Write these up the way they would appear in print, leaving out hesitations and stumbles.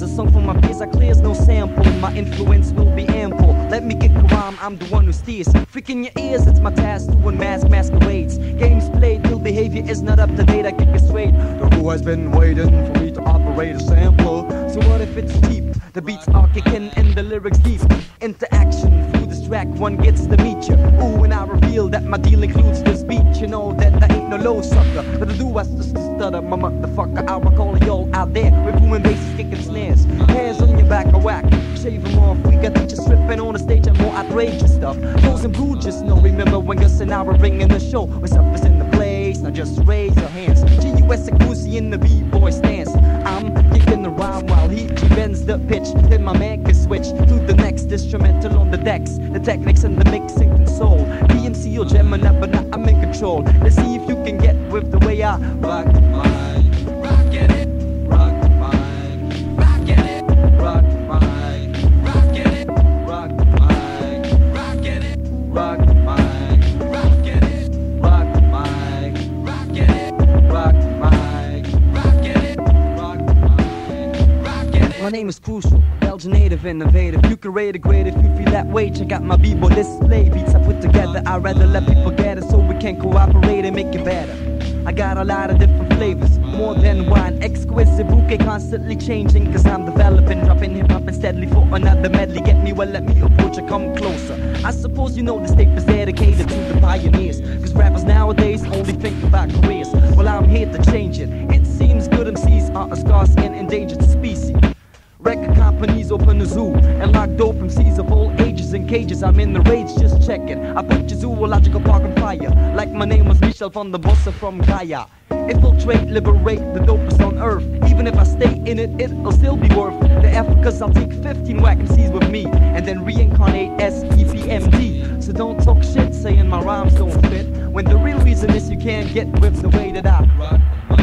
ears. A song for my peers, I clears no sample. My influence will be ample. Let me kick a rhyme, I'm the one who steers. Freaking your ears, it's my task to unmask masquerades. Games played, till behavior is not up to date, I kick it straight. The who has been waiting for me to operate a sampler. So what if it's cheap? The beats are kicking and the lyrics deep. Interaction through this track, one gets to meet you. Ooh, and I reveal that my deal includes this beat. You know that I ain't no low sucker, but I do I just stutter, my motherfucker. I rock all y'all out there with booming basses, kicking snares. Hands on your back, a whack, shave them off. We got teachers stripping on the stage and more outrageous stuff. Those and Brew just know. Remember when Gus and I were ringing the show? What's up is in the place, now just raise your hands. G.U.S. Akusi in the B-boy stance. I'm kicking the rhyme while he bends the pitch. Then my man can switch to the next instrumental on the decks. The techniques and the mixing console. PMC or Gemini, but now I'm in control. Let's see if you can get with the way I rock the mic. Rockin' it, rock the mic. Rockin' it, rock the mic. Rockin' it, rock the mic. Rockin' it, rock the mic. Rockin' it, rock the mic. Rockin' it, rock the mic. Rockin' it, rock the mic. Rockin' it. My name is Crucial, Belgian native innovative. You can rate it great if you feel that way. Check out my b-boy display. Beats I put together, I'd rather let people get it so we can cooperate and make it better. I got a lot of different flavors, more than wine. Exquisite bouquet, constantly changing, cause I'm developing, dropping hip-hop and steadily for another medley. Get me, well, let me approach or come closer. I suppose you know this tape is dedicated to the pioneers, cause rappers nowadays only think about careers. Well, I'm here to change it. It seems good MCs are a scarce and endangered species. Record companies open a zoo and lock dope MCs of all ages in cages. I'm in the rage, just check it. I put your zoological park on fire, like my name was Michel van der Bosse from Gaia. Infiltrate, liberate the dopest on earth. Even if I stay in it, it'll still be worth the effort, cause I'll take 15 whack MCs with me and then reincarnate as EPMD. So don't talk shit saying my rhymes don't fit, when the real reason is you can't get with the way that I rock.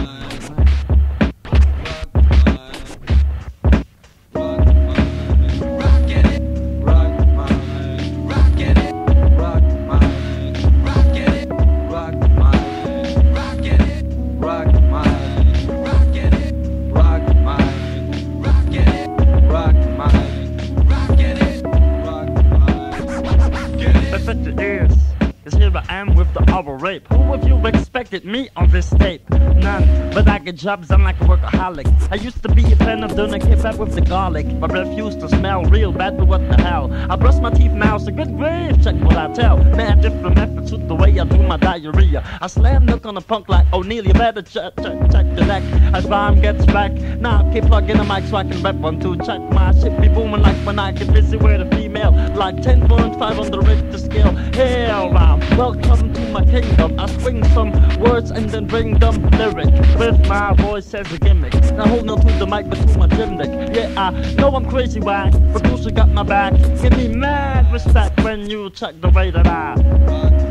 Rape. Who of you expected me on this tape? None, but I get jobs, I'm like a workaholic. I used to be a fan of doner kebab with the garlic. My breath used to smell real bad, but what the hell? I brush my teeth now, so good grief, check what I tell. Man, different methods with the way I do my diarrhea. I slam look on a punk like O'Neal, you better check the deck. As rhyme gets back, now keep plugging the mic so I can rap 1, 2, check my shit be booming like when I get busy with a female. Like 10.5 on the Richter scale. Hell, rhyme, welcome to my kingdom. I swing some words and then bring them lyric with my voice as a gimmick. Now hold on to the mic but to my gymnic. Yeah, I know I'm crazy whack, but Bruce got my back. Give me mad respect when you check the way that I